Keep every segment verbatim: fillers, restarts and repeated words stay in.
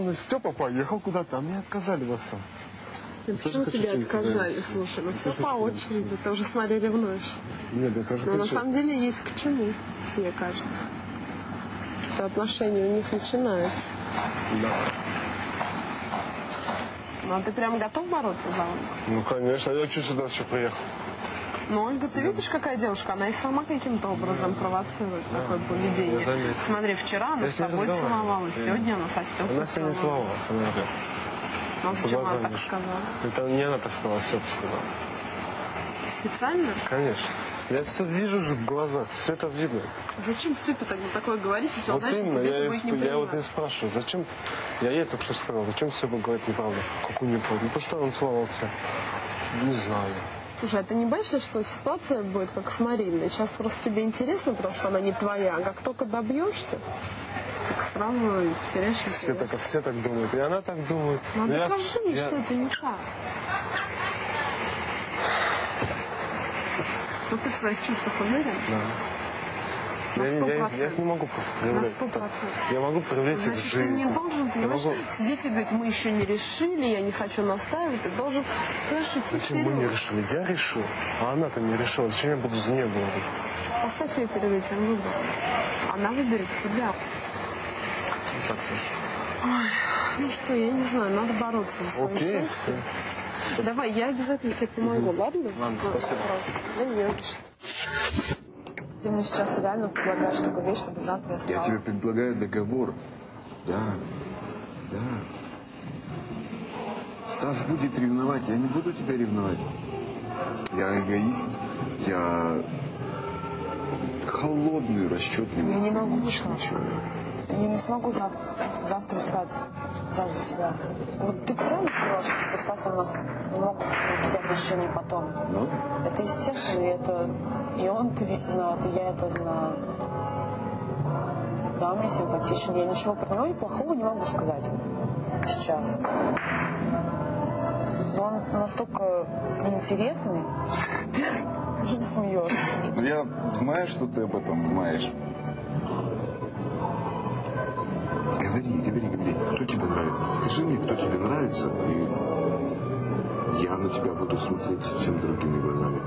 он Степа поехал куда-то, а мне отказали во всем. Ну, почему тебе отказали? Слушай, ну все по очереди, ты уже, смотри, ревнуешь. Нет, я тоже Но хочу. на самом деле есть к чему, мне кажется. Это отношения у них начинаются. Да. Ну, а ты прям готов бороться за Ольгу? Ну, конечно, я чуть сюда все приехал. Ну, Ольга, ты видишь, какая девушка? Она и сама каким-то образом провоцирует да. такое поведение. Смотри, вчера она я с тобой целовалась, я... сегодня она со Степой Она сегодня целовалась. Она говорит. Ну, зачем она так сказала? Это не она так сказала, Степа сказала. Специально? Конечно. Я все вижу же в глазах, все это видно. Зачем Степе так такое говорить, если он вот знает, что тебе это будет неприятно? Я вот и спрашиваю, зачем, я ей только что сказал, зачем Степа говорит неправду? Какую неправду? Ну, то, что он целовался, не знаю. Слушай, а ты не боишься, что ситуация будет как с Мариной? Сейчас просто тебе интересно, потому что она не твоя, а как только добьешься, так сразу потеряешь интерес. Все так, все так думают, и она так думает. Ну, я, докажи, я... что это не так. Ну, ты в своих чувствах уверен? Да. На я, сто я, процентов. я их не могу просто проявлять. На сто процентов. Я могу проявлять их в жизни. Ты не должен, понимаешь, могу... сидеть и говорить, мы еще не решили, я не хочу настаивать. Ты должен, понимаешь, идти Зачем вперед. мы не решили? Я решил, а она-то не решила. Зачем я буду за нее говорить? Поставь ее перед этим выбором. Она выберет тебя. Так, Ой, ну что, я не знаю, надо бороться за свое Окей, счастье. все. Давай, я обязательно тебе помогу, угу. ладно? Ладно, спасибо. Да не за что. Ты мне сейчас реально предлагаешь такую вещь, чтобы завтра я стала. Я тебе предлагаю договор. Да, да. Стас будет ревновать, я не буду тебя ревновать. Я эгоист, я холодный, расчетливый. Я не могу человек. Я не смогу завтра, завтра стать за тебя. Вот ты правильно сказала, что со Стасом у нас не могут быть отношения потом? Ну? Это естественно, и это и он это знает, и я это знаю. Да, мне симпатичен. Я ничего про него плохого не могу сказать сейчас. Но он настолько неинтересный, что ты смеешься. Ну я знаю, что ты об этом знаешь. Говори, говори, говори. Кто тебе нравится? Скажи мне, кто тебе нравится, и я на тебя буду смотреть совсем другими глазами.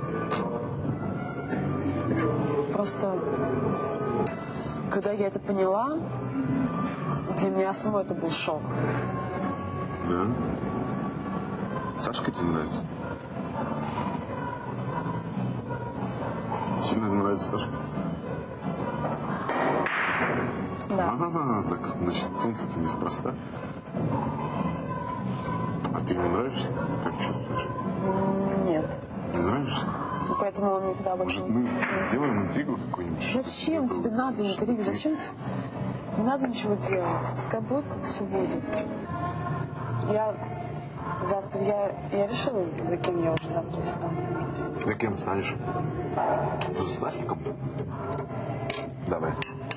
Просто, когда я это поняла, для меня самой это был шок. Да? Сашка тебе нравится? Сильно нравится Сашка? Да. А, так, значит, солнце-то неспроста. А ты ему нравишься? Как чувствуешь? Нет. Не нравишься? И поэтому он никогда больше Может, мы сделаем интригу какую-нибудь? Зачем тебе надо интрига? Зачем тебе? Не надо ничего делать. Пускай будет, как все будет. Я завтра, я, я решила, за кем я уже завтра стану. За кем станешь? За Стасиком? Давай.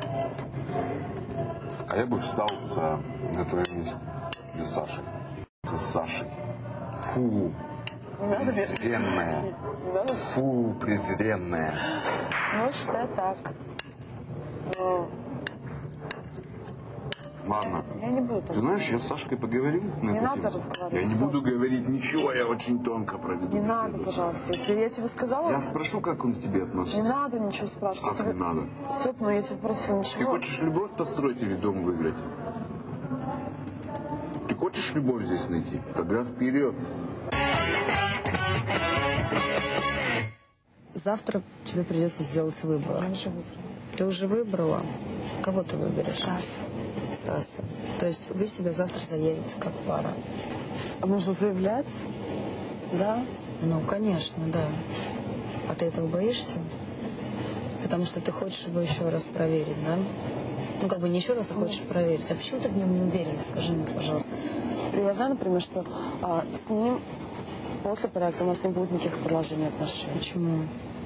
А я бы встал за, на твоем месте. За Сашей. За Сашей. Фу. Презренная. Фу, презренная. Ну, считай так. Но... Ладно. Я не буду так. Ты знаешь, я с Сашкой поговорил. Не надо разговаривать. Я не буду говорить ничего, я очень тонко проведу. Не надо, пожалуйста. Если я тебе сказала... Я спрошу, как он к тебе относится. Не надо ничего спрашивать. Как не надо? Степ, ну я тебе просила ничего. Ты хочешь любовь построить или дом выиграть? Ты хочешь любовь здесь найти? Тогда вперед. Завтра тебе придется сделать выбор. Я уже выбрала. Ты уже выбрала? Кого ты выберешь? Стас. Стаса. То есть вы себя завтра заявите как пара? А можно заявляться? Да? Ну, конечно, да. А ты этого боишься? Потому что ты хочешь его еще раз проверить, да? Ну, как бы не еще раз, а хочешь проверить. А почему ты в нем не уверен? Скажи мне, пожалуйста. Я знаю, например, что а, с ним после проекта у нас не будет никаких продолжений отношений. Почему?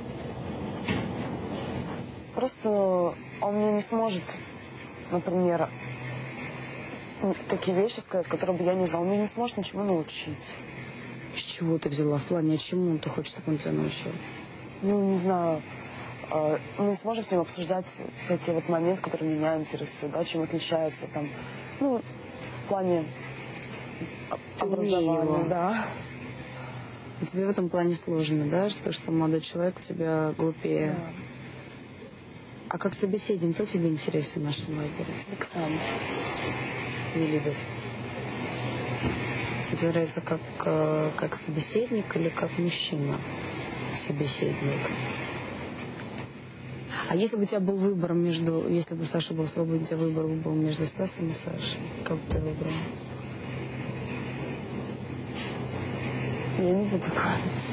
Просто он мне не сможет, например, такие вещи сказать, которые бы я не знала. Он мне не сможет ничего научить. С чего ты взяла? В плане, чему ты хочешь, чтобы он тебя научил? Ну, не знаю. Мы не сможем с ним обсуждать всякие вот моменты, которые меня интересуют, да, чем отличается там. Ну, плане Умнее образования, его. да. И тебе в этом плане сложно, да, что, что молодой человек тебя глупее. Да. А как собеседник, кто тебе интересен в нашем лагере? Александр. Нелидов. Тебе нравится как, э, как собеседник или как мужчина собеседник? А если бы у тебя был выбор между... Если бы Саша был свободен, у тебя выбор был между Стасом и Сашей, как бы ты выбрал? Я не буду говорить.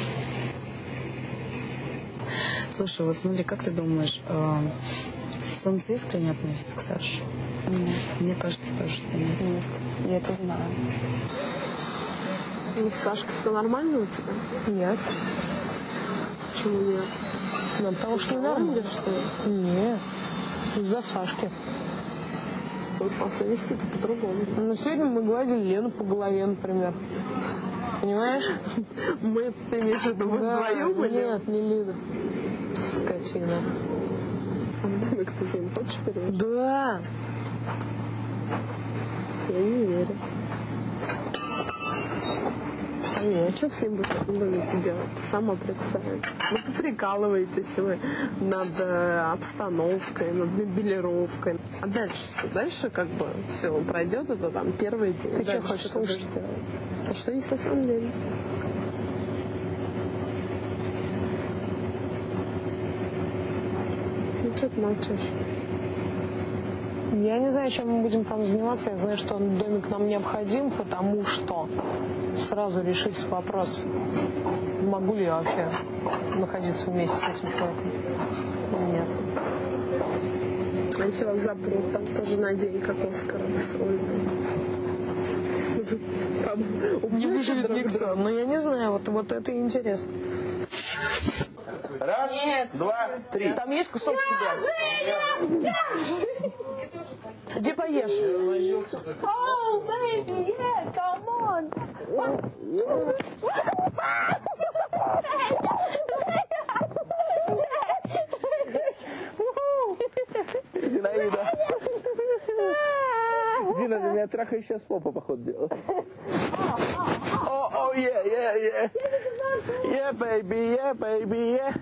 Слушай, вот смотри, как ты думаешь, э, Солнце искренне относится к Саше? Нет, Мне кажется, тоже, что нет. нет, я это знаю. Ну, с Сашкой все нормально у тебя? Нет. Почему нет? Ну, потому что нормально. Нормально, что ли? Нет. Из-за Сашки. Он стал себя вести-то по-другому. Ну, сегодня мы гладили Лену по голове, например. Понимаешь? Мы, ты имеешь в виду, вы вдвоем были? Нет, не Лида. Скотина. А в домик ты с ним хочешь переезжать? Да. Я не верю. А не, а что с ним будет в этом домике делать? Ты сама представь. Вы поприкалываетесь вы над э, обстановкой, над мебелировкой. А дальше что? Дальше как бы все пройдет, это там первый день. Ты Дальше что хочешь ты будешь слушать? делать? А что есть на самом деле? Ну что ты молчишь? Я не знаю, чем мы будем там заниматься. Я знаю, что домик нам необходим, потому что сразу решить вопрос, могу ли я вообще находиться вместе с этим человеком. Нет. А если вас запрут там тоже на день, как Оскар с Ольгой? Не выживет никто. Но я не знаю, вот, вот это и интересно. Раз, два, три. Там есть кусок тебя? Где поешь? Oh, baby, yeah, come on. Зинаида. Зина, ты меня трахаешь сейчас попа, походу, делала. О, о, е, е, е. Е, бэйби, е, бэйби, е.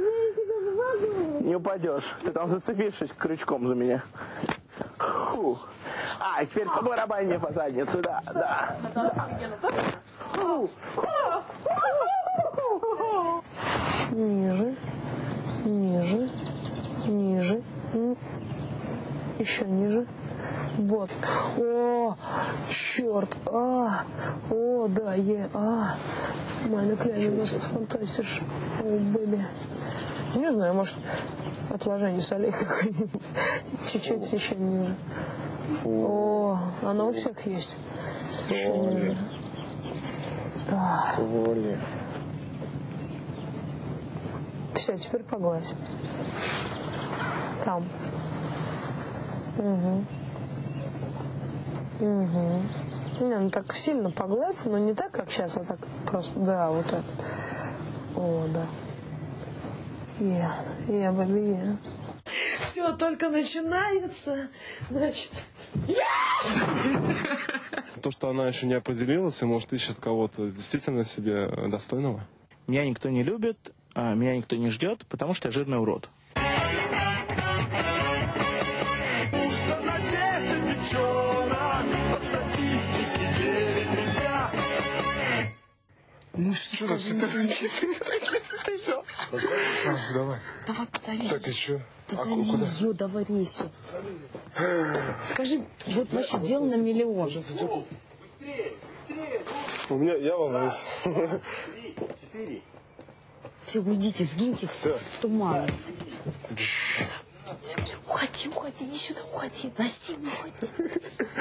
Не упадешь. Ты там зацепившись крючком за меня. Фу. А, теперь по барабане по заднице, да, да. да. Фу. Ниже, ниже, ниже, М. еще ниже. Вот. О, черт. А, о, да, е, а. Майна Кляйна, у нас фантастиш. О, были. Не знаю, может, отложение солей какое-нибудь. Чуть-чуть еще ниже. О, оно у всех есть. Еще ниже. А. Все, теперь погладь. Там. Угу. Угу. Не, ну так сильно погладь, но не так, как сейчас, а так просто, да, вот так. О, да. Я, я, baby, я. Все только начинается. Значит. То, что она еще не определилась и, может, ищет кого-то действительно себе достойного. Меня никто не любит, а меня никто не ждет, потому что я жирный урод. Ну что ты? Ты все. Давай. Давай позови. Так, еще. Позови ее, давай резче. Скажи, вот вообще дело на миллион. У меня, я волнуюсь. Все, уйдите, сгиньте в, Всё. в туман. Все, все, уходи, уходи, иди сюда, уходи. На стену уходи.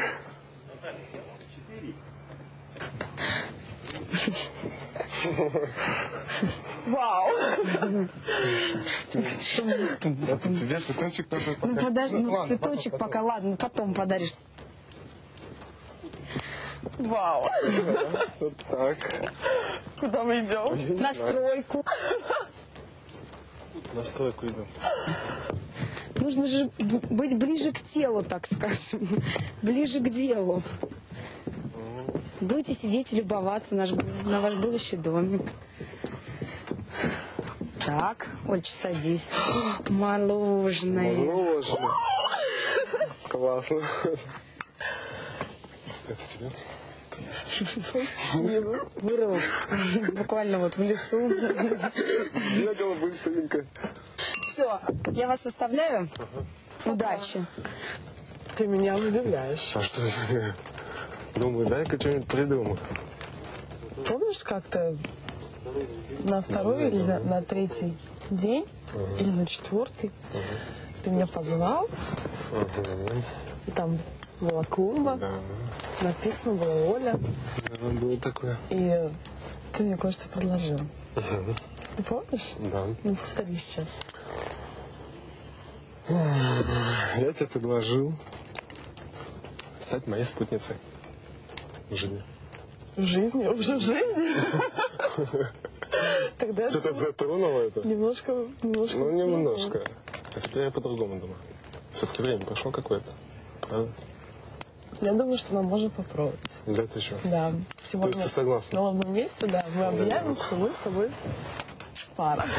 Вау! Это тебе цветочек тоже Ну покажешь? подожди, ну Ладно, цветочек потом, пока, ладно, потом подаришь. Вау! Вот так. Куда мы идем? На стройку. На стройку идем. Ну нужно же б- быть ближе к телу, так скажем. Ближе к делу. Будете сидеть и любоваться наш, на ваш будущий домик. Так, Ольча, садись. Мороженое. Мороженое. Классно. Это тебе? Вырвал буквально вот в лесу. Бегала быстренько. Все, я вас оставляю. Удачи. Ты меня удивляешь. А что я думаю, дай-ка что-нибудь придумаю. Помнишь, как-то на второй или на, на третий день, или на четвертый, ты меня позвал, и там была клумба, Да, написано было Оля, да, было такое. и ты мне кое-что предложил. Ты помнишь? Да. Ну, повтори сейчас. Я тебе предложил стать моей спутницей в жизни. В жизни? Уже в жизни? Тогда Что-то затронуло это? немножко, немножко. Ну, немножко. А теперь я по-другому думаю. Все-таки время прошло какое-то. Правда? Я думаю, что нам можно попробовать. Да ты что? Да. То Сегодня есть ты согласна? на одном месте, да, мы объявим, что мы с тобой пара.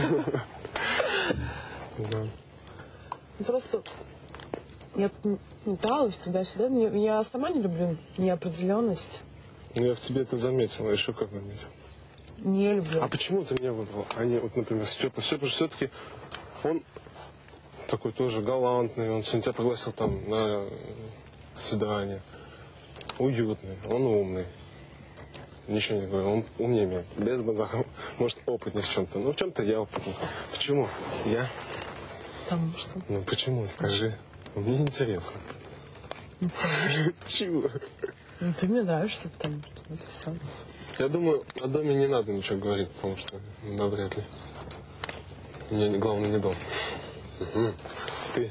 Да. Просто я тут металась туда-сюда. Не- Я сама не люблю неопределенность. Ну, я в тебе это заметил. А еще как заметил? Не люблю. А почему ты меня выбрал? А не, вот, например, Степа. Степа же все-таки, он такой тоже галантный. Он сегодня тебя пригласил там на свидание. Уютный. Он умный. Ничего не говорю. Он умнее меня. Без базара. Может, опытнее в чем-то. Ну, в чем-то я опытный. Почему? Я? Потому что... Ну, почему? Скажи. Мне интересно. Чего? Ну, ты мне нравишься, потому что это все. Я думаю, о доме не надо ничего говорить, потому что навряд ли. Мне не- главное не дом. Мгм. Ты.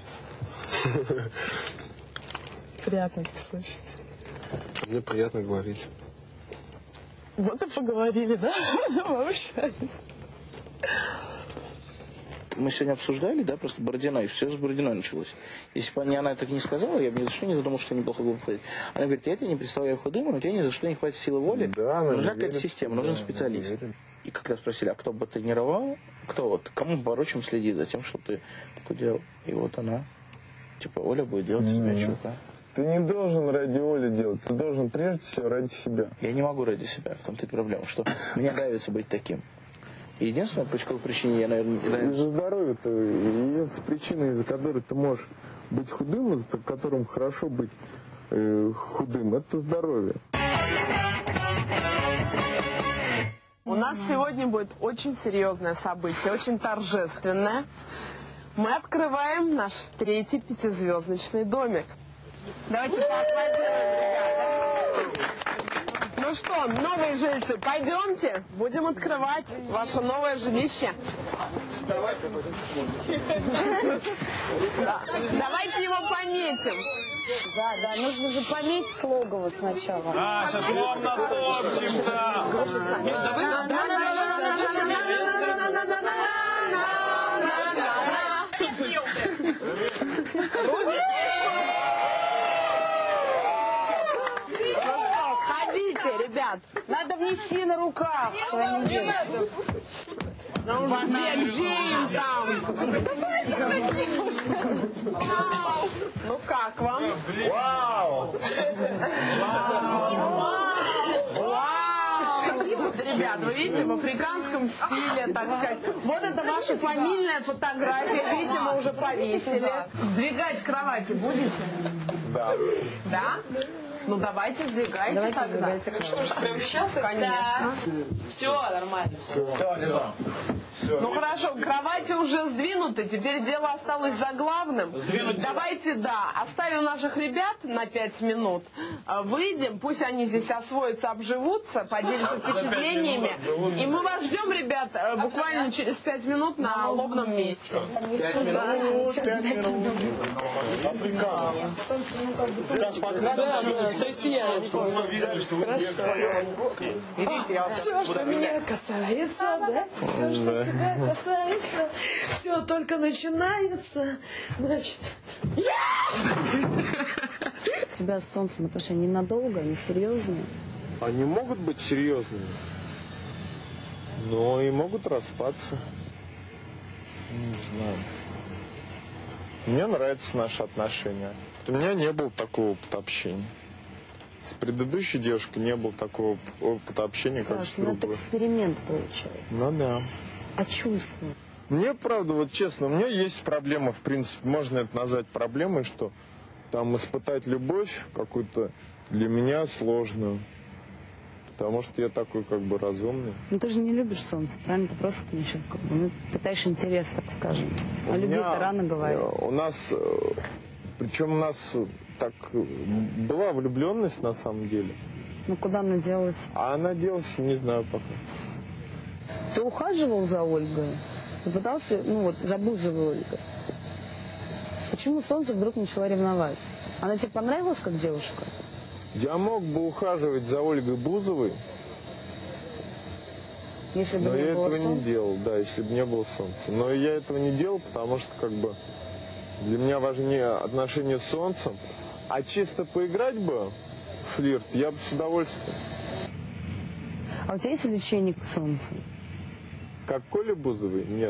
Приятно это слышать. Мне приятно говорить. Вот и поговорили, да? Пообщались. Мы сегодня обсуждали, да, просто Бородина, и все с Бородиной началось. Если бы она так не сказала, я бы ни за что не задумал, что неплохо будет ходить. Она говорит, я тебя не представляю худым, но у тебя ни за что не хватит силы воли. Да, она Нужна же какая-то верит, система, да, нужен она специалист. верит. И когда спросили, а кто бы тренировал, кто вот, кому поручим следить за тем, что ты худел. И вот она, типа, Оля будет делать из тебя чувака. Ты не должен ради Оли делать, ты должен прежде всего ради себя. Я не могу ради себя, в том-то и проблема, что мне нравится быть таким. И единственное, по какой причине я, наверное, не нравлюсь. Из-за здоровья-то, есть причина, из-за которой ты можешь быть худым, из-за которым хорошо быть э, худым, это здоровье. У нас сегодня будет очень серьезное событие, очень торжественное. Мы открываем наш третий пятизвездочный домик. Давайте поаплодируем, ребята. Ну что, новые жильцы, пойдемте, будем открывать ваше новое жилище. Да. Давайте его пометим. Да, да, нужно же пометить логово сначала. А, сейчас вам натопчемся. Ну что, ходите, ребят. Надо внести на руках свои деньги. Где Джейн там? Ну как вам? Вау! Вот, ребят, вы видите, в африканском стиле, так сказать. Вот это ваша фамильная фотография. Видите, мы уже повесили. Сдвигать кровати будете? Да. Да? Ну давайте сдвигайте Давайте тогда. сдвигайте Ну что ж, прямо сейчас? Конечно. Все, нормально. Ну хорошо, кровати уже сдвинуты, теперь дело осталось за главным. Сдвинуть Давайте, да, оставим наших ребят на пять минут, а, выйдем, пусть они здесь освоятся, обживутся, поделятся впечатлениями. И мы вас ждем, ребят, э, буквально через пять минут на лобном месте. Как покрасить То есть я хорошо. Все, что меня касается, да? Все, что тебя касается, все только начинается. Значит. У тебя с солнцем отношения ненадолго, они серьезные. Они могут быть серьезными, но и могут распаться. Не знаю. Мне нравятся наши отношения. У меня не было такого опыта общения. С предыдущей девушкой не было такого опыта общения, как Саш, с ну другой. это эксперимент получается. Ну да. А чувства? Мне, правда, вот честно, у меня есть проблема, в принципе, можно это назвать проблемой, что там испытать любовь какую-то для меня сложную. Потому что я такой как бы разумный. Ну ты же не любишь солнце, правильно? Ты просто еще как бы, ну, пытаешься интерес, так скажем. У А меня, любви-то рано говорить. У нас, э, причем у нас так э, была влюбленность на самом деле. Ну куда она делась? А она делась, не знаю пока. Ты ухаживал за Ольгой? Ты пытался, ну вот, за Бузовой Ольгой? Почему солнце вдруг начала ревновать? Она тебе понравилась как девушка? Я мог бы ухаживать за Ольгой Бузовой, Если бы но не я было этого солнца? не делал, да, если бы не было солнца. Но я этого не делал, потому что как бы для меня важнее отношения с солнцем. А чисто поиграть бы в флирт я бы с удовольствием. А у тебя есть влечение к солнцу? Как Коля Бузовой? Нет.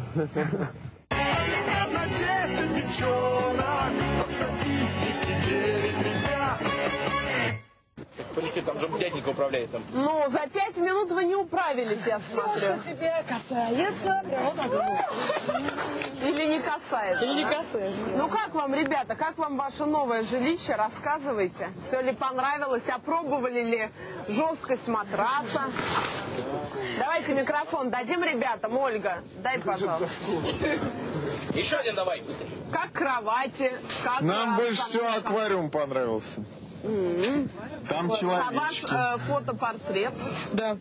Полетит, там же дяденька управляет там. Ну, за пять минут вы не управились, я Все, смотрю. что тебя касается, прямо надо. Или не касается? Или не да? касается. Ну как вам, ребята, как вам ваше новое жилище? Рассказывайте. Все ли понравилось? Опробовали ли жесткость матраса? Давайте микрофон дадим ребятам. Ольга, дай, пожалуйста. Еще один давай, быстрее. Как кровати? Как Нам э, больше сам- всего аквариум понравился. Там А ваш человечки. э, фотопортрет? Да,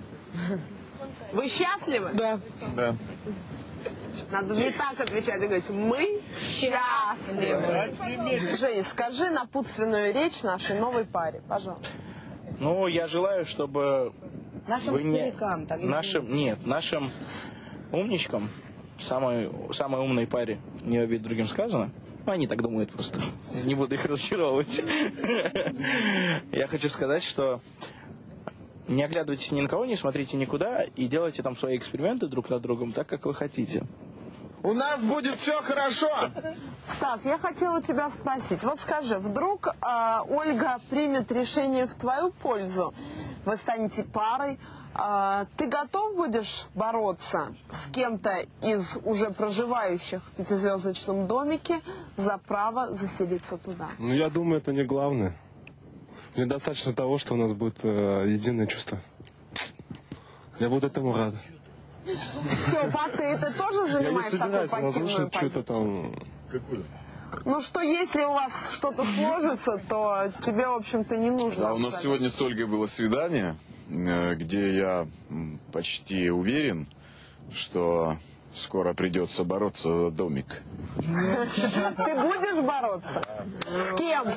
Вы счастливы? да. Да. Надо не так отвечать, а говорить, мы счастливы. Жень, скажи напутственную речь нашей новой паре, пожалуйста. Ну, я желаю, чтобы Нашим вы мне- старикам, так извините. нашим, нет, нашим умничкам, самой, самой умной паре, не обидеть другим сказано, ну, они так думают просто, не буду их разочаровывать. Я хочу сказать, что не оглядывайтесь ни на кого, не смотрите никуда и делайте там свои эксперименты друг над другом так, как вы хотите. У нас будет все хорошо. Стас, я хотела тебя спросить. Вот скажи, вдруг э, Ольга примет решение в твою пользу, вы станете парой, э, ты готов будешь бороться с кем-то из уже проживающих в пятизвездочном домике за право заселиться туда? Ну, я думаю, это не главное. Мне достаточно того, что у нас будет э, единое чувство. Я буду этому рад. Степа, а ты, ты тоже Я не занимаешь такую собираюсь пассивную разрушить что-то позицию? там. Ну что, если у вас что-то сложится, то тебе, в общем-то, не нужно. Да, у нас сегодня с Ольгой было свидание, э, где я м, почти уверен, что скоро придется бороться за домик. Ты будешь бороться? С кем?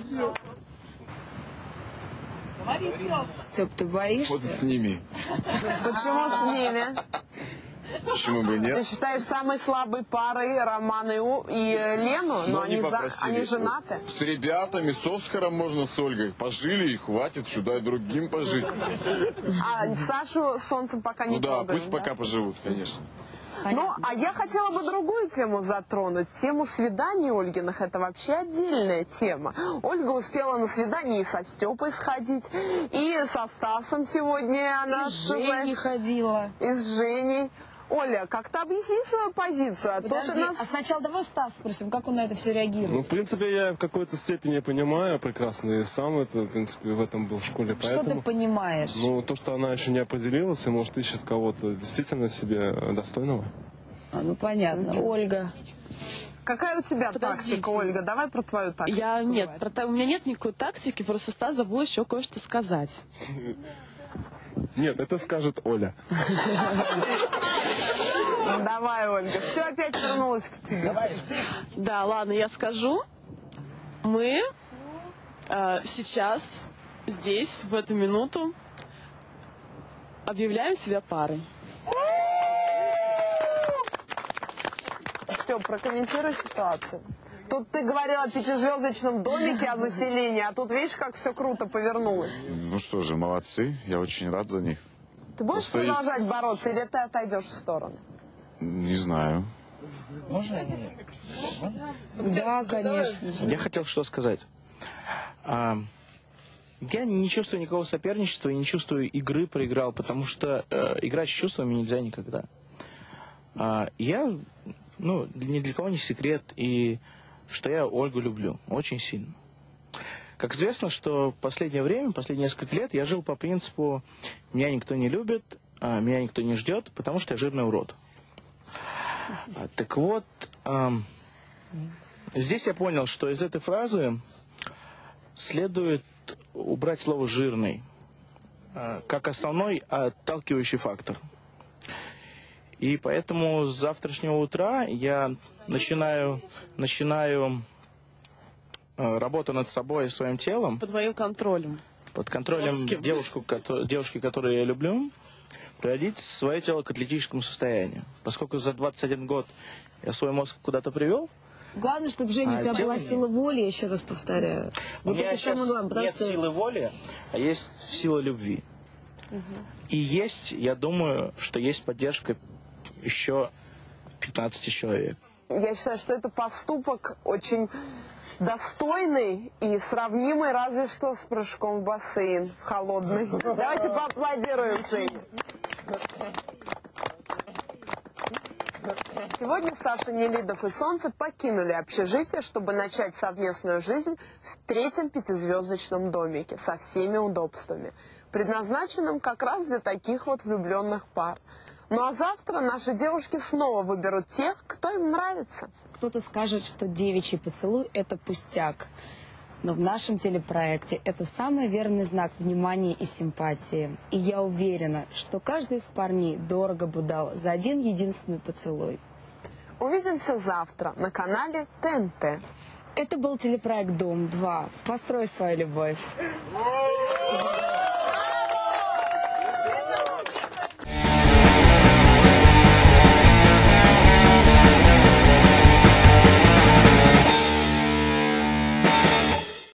Степ, ты боишься? Вот с ними. Почему с ними? Почему бы Ты нет? считаешь самой слабой парой Романа и, У- и э, Лену? Но, Но они, за- попросили. они женаты. С ребятами, с Оскаром можно с Ольгой. Пожили и хватит, сюда и другим пожить. А Сашу с Солнцем пока не Ну да, трогаем, пусть пока поживут, конечно. Ну, а я хотела бы другую тему затронуть. Тему свиданий Ольгиных. Это вообще отдельная тема. Ольга успела на свидание и со Степой сходить, и со Стасом сегодня она... И с Женей ходила. И с Женей. Оля, как-то объясни свою позицию. А то ты Подожди, нас... а сначала давай Стас спросим, как он на это все реагирует. Ну, в принципе, я в какой-то степени понимаю прекрасно. И сам это, в принципе, в этом был в школе. Что ты Поэтому, понимаешь? ну, то, что она еще не определилась, и, может, ищет кого-то действительно себе достойного. А, ну понятно. Ольга. Какая у тебя Подождите. тактика, Ольга? Давай про твою тактику. Я нет, Давай. про та- у меня нет никакой тактики, просто Стас забыл еще кое-что сказать. Нет, это скажет Оля. Давай, Ольга. Все опять вернулось к тебе. Да, ладно, я скажу. Мы э, сейчас, здесь, в эту минуту объявляем себя парой. Стёп, прокомментируй ситуацию. Тут ты говорила о пятизвездочном домике, о заселении, а тут видишь, как все круто повернулось. Ну что же, молодцы. Я очень рад за них. Ты будешь Просто я- продолжать бороться или ты отойдешь в сторону? Не знаю. Можно? Да, конечно. Я хотел что сказать. А, я не чувствую никакого соперничества и не чувствую игры проиграл, потому что э, играть с чувствами нельзя никогда. А, я, ну, ни для кого не секрет, и что я Ольгу люблю очень сильно. Как известно, что в последнее время, последние несколько лет я жил по принципу «меня никто не любит, а меня никто не ждет, потому что я жирный урод». А, так вот, ам, здесь я понял, что из этой фразы следует убрать слово «жирный» а, как основной отталкивающий фактор. И поэтому с завтрашнего утра я начинаю, начинаю а, работу над собой и своим телом. Под моим контролем. Под контролем Жестким. девушку, кото- девушки, которую я люблю, приводить свое тело к атлетическому состоянию. Поскольку за двадцать один год я свой мозг куда-то привел. Главное, чтобы, Женя, А у тебя тело была нет. сила воли, я еще раз повторяю. У Вот меня это сейчас самое главное, потому нет что- силы воли, а есть сила любви. И есть, я думаю, что есть поддержка еще пятнадцати человек. Я считаю, что это поступок очень достойный и сравнимый разве что с прыжком в бассейн в холодный. Давайте поаплодируем Жене. Сегодня Саша Нелидов и Солнце покинули общежитие, чтобы начать совместную жизнь в третьем пятизвездочном домике со всеми удобствами, предназначенном как раз для таких вот влюбленных пар. Ну а завтра наши девушки снова выберут тех, кто им нравится. Кто-то скажет, что девичий поцелуй – это пустяк. Но в нашем телепроекте это самый верный знак внимания и симпатии. И я уверена, что каждый из парней дорого бы дал за один единственный поцелуй. Увидимся завтра на канале Т Н Т. Это был телепроект «Дом два». Построй свою любовь.